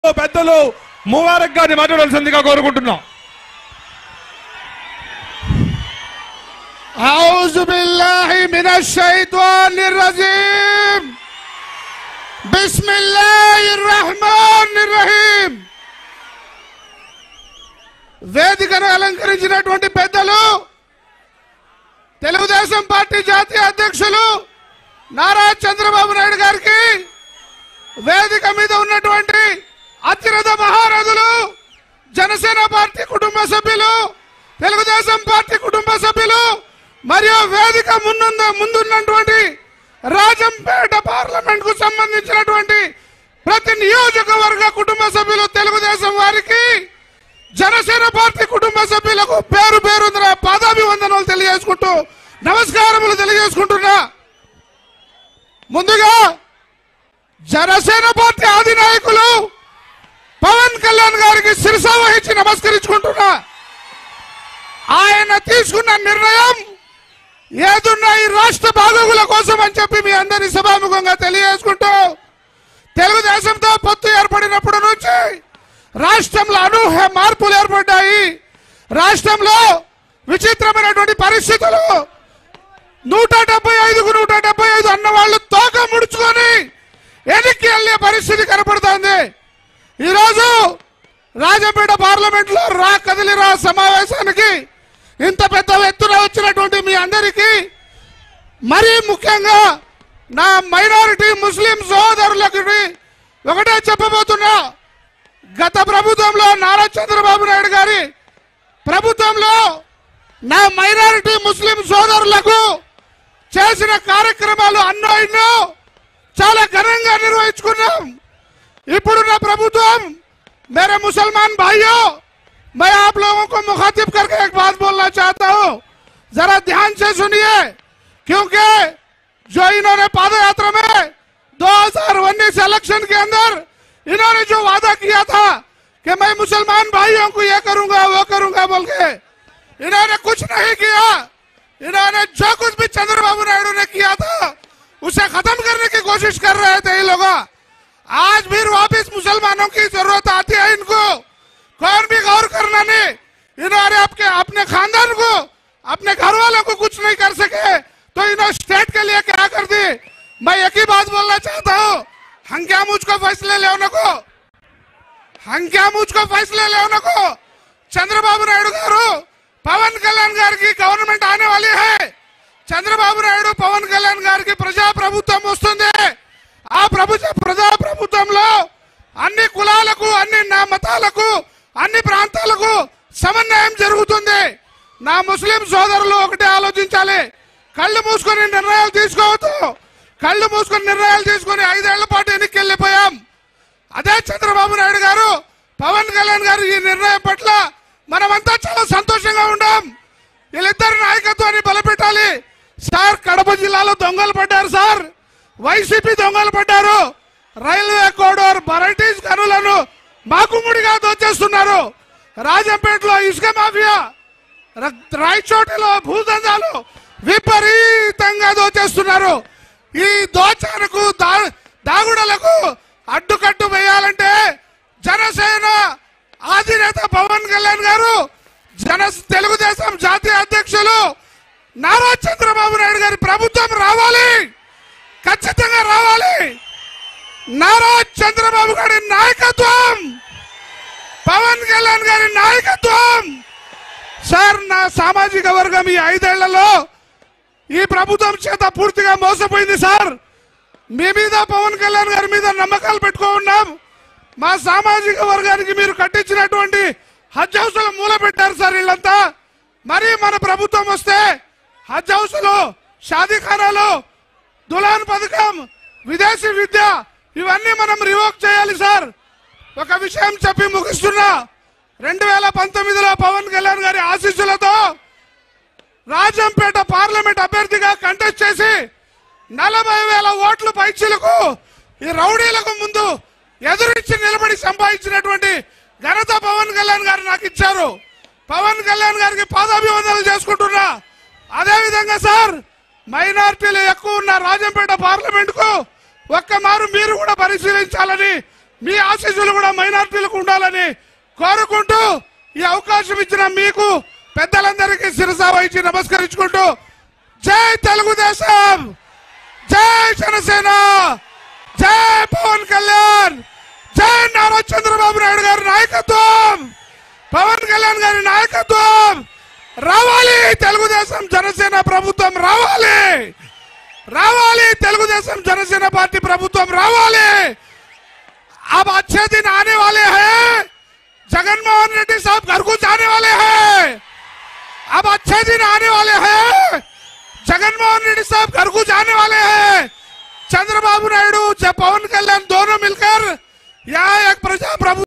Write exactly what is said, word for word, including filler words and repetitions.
పెద్దలు ముబారక్ గారిని మాట్లాడాల్సిందిగా కోరుకుంటున్నాం. అఊజు బిల్లాహి మినష్ షైతానిర్ రజీం బిస్మిల్లాహిర్ రహమానిర్ రహీం. వేదికను అలంకరించినటువంటి పెద్దలు తెలుగుదేశం పార్టీ జాతీయ అధ్యక్షులు నారా చంద్రబాబు నాయుడు గారికి, వేదిక మీద ఉన్నటువంటి అతిరథ మహారథులు, జనసేన పార్టీ కుటుంబ సభ్యులు, తెలుగుదేశం పార్టీ కుటుంబ సభ్యులు మరియు వేదిక ముందు ముందున్నటువంటి రాజంపేట పార్లమెంట్ కు సంబంధించినటువంటి ప్రతి నియోజకవర్గ కుటుంబ సభ్యులు, తెలుగుదేశం వారికి, జనసేన పార్టీ కుటుంబ సభ్యులకు పేరు పేరు పాదాభివందనలు తెలియజేసుకుంటూ నమస్కారములు తెలియజేసుకుంటున్నా. ముందుగా జనసేన పార్టీ అధినాయకులు పవన్ కళ్యాణ్ గారికి శిరస వహించి నమస్కరించుకుంటున్నా. ఆయన తీసుకున్న నిర్ణయం ఏదున్న ఈ రాష్ట్ర బాగోగుల కోసం అని చెప్పి మీ అందరి సభాముఖంగా తెలియజేసుకుంటూ, తెలుగుదేశంతో పొత్తు ఏర్పడినప్పటి నుంచి రాష్ట్రంలో అనూహ్య మార్పులు ఏర్పడ్డాయి. రాష్ట్రంలో విచిత్రమైనటువంటి పరిస్థితులు, నూట డెబ్బై ఐదుకు నూట డెబ్బై ఐదు అన్న వాళ్ళు తోక ముడుచుకొని వెనక్కి వెళ్లే పరిస్థితి కనపడుతోంది. ఈరోజు రాజంపేట పార్లమెంట్ లో రా కదిలిరా సమావేశానికి ఇంత పెద్ద ఎత్తున వచ్చినటువంటి మీ అందరికీ, మరీ ముఖ్యంగా నా మైనారిటీ ముస్లిం సోదరులకి ఒకటే చెప్పబోతున్నా. గత ప్రభుత్వంలో నారా చంద్రబాబు నాయుడు గారి ప్రభుత్వంలో నా మైనారిటీ ముస్లిం సోదరులకు చేసిన కార్యక్రమాలు అన్నో ఎన్నో చాలా ఘనంగా నిర్వహించుకున్నాం. ఇప్పుడున్న ప్రభుత్వం, मेरे मुसलमान भाइयों, मैं आप लोगों को मुखातिब करके एक बात बोलना चाहता हूं, जरा ध्यान से सुनिए, क्योंकि जो इन्होंने पाद यात्रा में दो हज़ार उन्नीस इलेक्शन के अंदर इन्होंने जो वादा किया था कि मैं मुसलमान भाइयों को ये करूंगा वो करूंगा बोल के, इन्होंने कुछ नहीं किया. इन्होंने जो कुछ भी चंद्रबाबू नायडू ने किया था उसे खत्म करने की कोशिश कर रहे थे ये लोग. आज भी वापिस मुसलमानों की जरूरत आती है इनको, कौन भी गौर करना नहीं. इन्होंने आपके अपने खानदान को, अपने घर वालों को कुछ नहीं कर सके तो इन्होंने स्टेट के लिए क्या कर दी. मैं एक ही बात बोलना चाहता हूँ, हम क्या मुझको फैसले लेने को हम क्या मुझको फैसले लेने को चंद्रबाबू नायडू गारू, पवन कल्याण गार की गवर्नमेंट आने वाली है. చంద్రబాబు నాయుడు పవన్ కళ్యాణ్ గారికి ప్రజా ప్రభుత్వం వస్తుంది. ఆ ప్రభు ప్రజా ప్రభుత్వంలో అన్ని కులాలకు, అన్ని నా మతాలకు, అన్ని ప్రాంతాలకు సమన్వయం జరుగుతుంది. నా ముస్లిం సోదరులు ఒకటే ఆలోచించాలి, కళ్ళు మూసుకొని నిర్ణయాలు తీసుకోవద్దు. కళ్ళు మూసుకొని నిర్ణయాలు తీసుకొని ఐదేళ్ల పాటు వెనక్కి వెళ్ళిపోయాం. అదే చంద్రబాబు నాయుడు గారు, పవన్ కళ్యాణ్ గారు ఈ నిర్ణయం పట్ల మనమంతా చాలా సంతోషంగా ఉన్నాం. వీళ్ళిద్దరు నాయకత్వాన్ని బలపెట్టాలి. సార్, కడప జిల్లాలో దొంగలు పడ్డారు సార్, వైసీపీ దొంగలు పడ్డారు. Railway కోడోర్ barytes గనులను మాకుముడిగా దోచేస్తున్నారు. రాజంపేటలో ఇసుక మాఫియా, రాయచోటిలో భూదందాలు విపరీతంగా దోచేస్తున్నారు. ఈ దోచనకు దాగుడలకు అడ్డుకట్టు వేయాలంటే జనసేన అధినేత పవన్ కళ్యాణ్ గారు, జన తెలుగుదేశం జాతీయ అధ్యక్షులు నారా చంద్రబాబు నాయుడు గారి ప్రభుత్వం రావాలి, ఖచ్చితంగా రావాలి. నారా చంద్రబాబు గారి నాయకత్వం, పవన్ కళ్యాణ్ గారి నాయకత్వం. సార్, నా సామాజిక వర్గం ఈ ఐదేళ్లలో ఈ ప్రభుత్వం చేత పూర్తిగా మోసపోయింది సార్. మీ మీద, పవన్ కళ్యాణ్ గారి మీద నమ్మకాలు పెట్టుకో ఉన్నాం. మా సామాజిక వర్గానికి మీరు కట్టించినటువంటి హజ్ హౌస్లు మూల పెట్టారు సార్ వీళ్ళంతా. మరి మన ప్రభుత్వం వస్తే హజ్ హౌస్లు, షాదీఖానాలు, దులాన్ పథకం, విదేశీ విద్య ఇవన్నీ మనం రివోక్ చేయాలి సార్. ఒక విషయం చెప్పి ముగిస్తున్నా. రెండు వేల పంతొమ్మిదిలో పవన్ కళ్యాణ్ గారి ఆశీస్సులతో రాజంపేట పార్లమెంట్ అభ్యర్థిగా కంటెస్ట్ చేసి నలభై వేల ఓట్లు పైచీలకు ఈ రౌడీలకు ముందు ఎదురించి నిలబడి సంపాదించినటువంటి ఘనత పవన్ కళ్యాణ్ గారు నాకు ఇచ్చారు. పవన్ కళ్యాణ్ గారికి పాదాభివందనలు చేసుకుంటున్నా. అదే విధంగా సార్, మైనార్టీలు ఎక్కువ ఉన్న రాజంపేట పార్లమెంట్ కు ఒక్క మారు మీరు కూడా పరిశీలించాలని మీ ఆశీస్సులు కూడా మైనారిటీలకు ఉండాలని కోరుకుంటూ ఈ అవకాశం ఇచ్చిన మీకు పెద్దలందరికీ శిరసా వహించి నమస్కరించుకుంటూ జై తెలుగుదేశం, జై జనసేన, జై పవన్ కళ్యాణ్, జై నారా చంద్రబాబు నాయుడు గారి నాయకత్వం, పవన్ కళ్యాణ్ గారి నాయకత్వం రావాలి. తెలుగుదేశం జనసేన ప్రభుత్వం రావాలి, రావాలి. తెలుగుదేశం जनसेना पार्टी प्रभुत्व रावाले। अब अच्छे दिन आने वाले हैं, जगनमोहन रेड्डी साहब घर को जाने वाले हैं। अब अच्छे दिन आने वाले हैं, जगनमोहन रेड्डी साहब घर को जाने वाले हैं। चंद्रबाबू नायडू, पवन कल्याण दोनों मिलकर यहाँ एक प्रजा प्रभु